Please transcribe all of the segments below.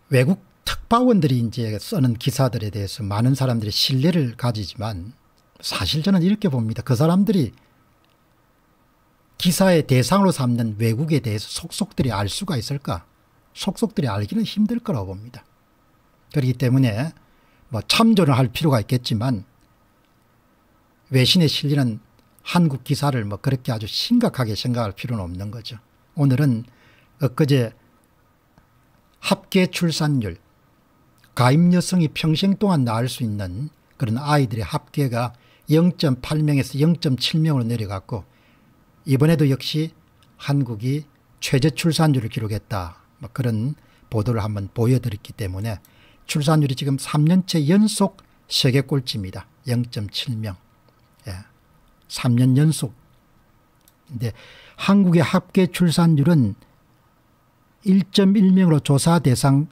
외국 특파원들이 이제 쓰는 기사들에 대해서 많은 사람들이 신뢰를 가지지만 사실 저는 이렇게 봅니다. 그 사람들이 기사의 대상으로 삼는 외국에 대해서 속속들이 알 수가 있을까? 속속들이 알기는 힘들 거라고 봅니다. 그렇기 때문에 뭐 참조를 할 필요가 있겠지만 외신에 실리는 한국 기사를 뭐 그렇게 아주 심각하게 생각할 필요는 없는 거죠. 오늘은 엊그제 합계 출산율, 가임 여성이 평생 동안 낳을 수 있는 그런 아이들의 합계가 0.8명에서 0.7명으로 내려갔고 이번에도 역시 한국이 최저 출산율을 기록했다. 뭐 그런 보도를 한번 보여드렸기 때문에 출산율이 지금 3년째 연속 세계 꼴찌입니다. 0.7명. 예. 3년 연속. 근데 한국의 합계 출산율은 1.1명으로 조사 대상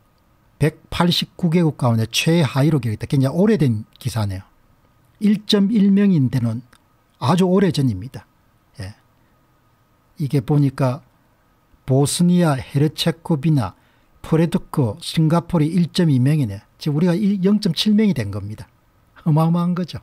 189개국 가운데 최하위로 기록했다. 굉장히 오래된 기사네요. 1.1명인데는 아주 오래전입니다. 예. 이게 보니까 보스니아, 헤르체고비나, 포레트코, 싱가포르이 1.2명이네. 지금 우리가 0.7명이 된 겁니다. 어마어마한 거죠.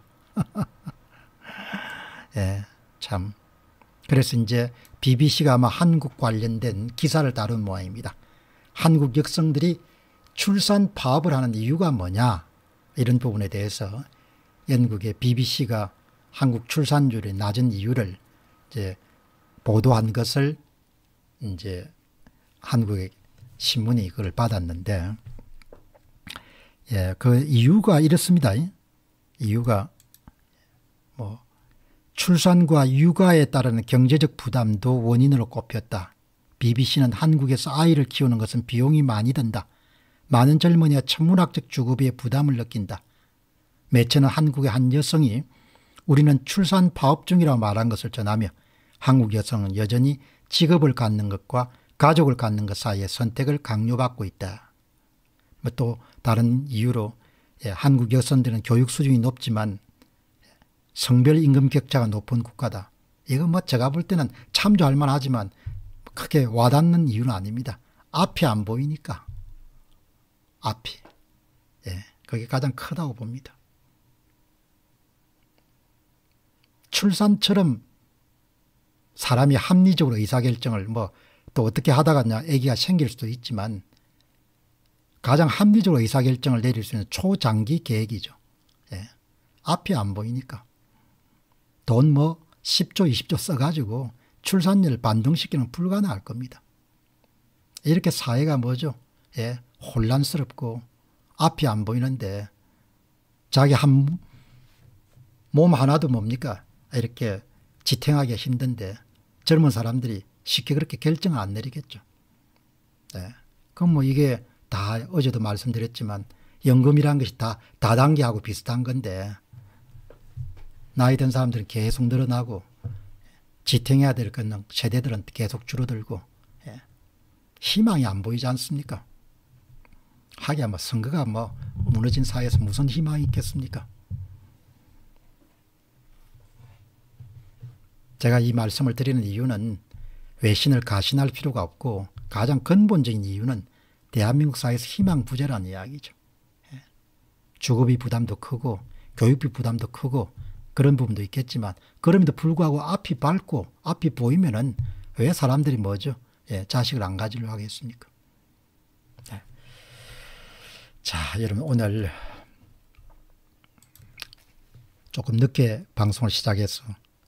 예, 참. 그래서 이제 BBC가 아마 한국 관련된 기사를 다룬 모양입니다. 한국 여성들이 출산 파업을 하는 이유가 뭐냐 이런 부분에 대해서 영국의 BBC가 한국 출산율이 낮은 이유를 이제 보도한 것을 이제 한국의 신문이 그걸 받았는데, 예, 그 이유가 이렇습니다. 이유가 뭐 출산과 육아에 따르는 경제적 부담도 원인으로 꼽혔다. BBC는 한국에서 아이를 키우는 것은 비용이 많이 든다. 많은 젊은이가 천문학적 주거비에 부담을 느낀다. 매체는 한국의 한 여성이 우리는 출산 파업 중이라고 말한 것을 전하며 한국 여성은 여전히 직업을 갖는 것과 가족을 갖는 것 사이에 선택을 강요받고 있다. 뭐 또 다른 이유로 한국 여성들은 교육 수준이 높지만 성별 임금 격차가 높은 국가다. 이건 뭐 제가 볼 때는 참조할 만하지만 크게 와닿는 이유는 아닙니다. 앞이 안 보이니까. 앞이. 예, 그게 가장 크다고 봅니다. 출산처럼 사람이 합리적으로 의사결정을 뭐 또 어떻게 하다가 아기가 생길 수도 있지만 가장 합리적으로 의사결정을 내릴 수 있는 초장기 계획이죠. 예. 앞이 안 보이니까. 돈 뭐 10조 20조 써가지고 출산율 반등시키는 불가능할 겁니다. 이렇게 사회가 뭐죠? 예. 혼란스럽고 앞이 안 보이는데 자기 한 몸 하나도 뭡니까? 이렇게 지탱하기 힘든데 젊은 사람들이 쉽게 그렇게 결정을 안 내리겠죠. 네. 그럼 뭐 이게 다 어제도 말씀드렸지만 연금이라는 것이 다 다단계하고 비슷한 건데 나이 든 사람들은 계속 늘어나고 지탱해야 될 것은 세대들은 계속 줄어들고 예. 희망이 안 보이지 않습니까? 하기야 뭐 선거가 뭐 무너진 사회에서 무슨 희망이 있겠습니까? 제가 이 말씀을 드리는 이유는 외신을 가신할 필요가 없고 가장 근본적인 이유는 대한민국 사회에서 희망 부재라는 이야기죠. 주거비 부담도 크고 교육비 부담도 크고 그런 부분도 있겠지만 그럼에도 불구하고 앞이 밝고 앞이 보이면은 왜 사람들이 뭐죠? 예, 자식을 안 가지려고 하겠습니까? 네. 자, 여러분 오늘 조금 늦게 방송을 시작해서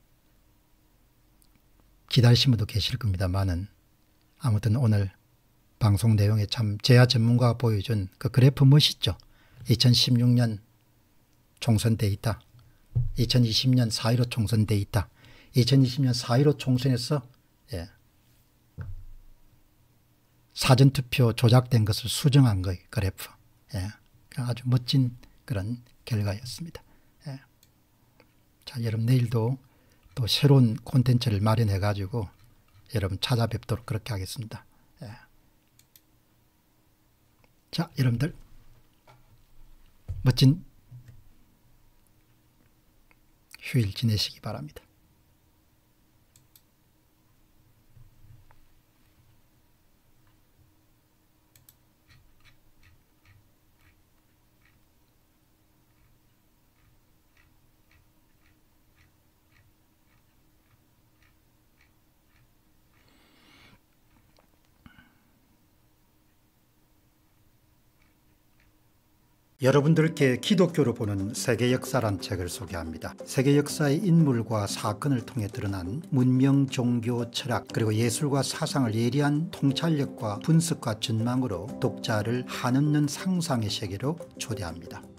기다리신 분도 계실 겁니다만은 아무튼 오늘 방송 내용에 참 제야 전문가가 보여준 그 그래프 멋있죠. 2016년 총선 데이터, 2020년 4.15 총선 데이터, 2020년 4.15 총선에서 예, 사전투표 조작된 것을 수정한 거예요. 그래프. 예, 아주 멋진 그런 결과였습니다. 예. 자, 여러분 내일도 또 새로운 콘텐츠를 마련해 가지고 여러분 찾아뵙도록 그렇게 하겠습니다. 예. 자, 여러분들 멋진 휴일 지내시기 바랍니다. 여러분들께 기독교로 보는 세계 역사란 책을 소개합니다. 세계 역사의 인물과 사건을 통해 드러난 문명, 종교, 철학 그리고 예술과 사상을 예리한 통찰력과 분석과 전망으로 독자를 한없는 상상의 세계로 초대합니다.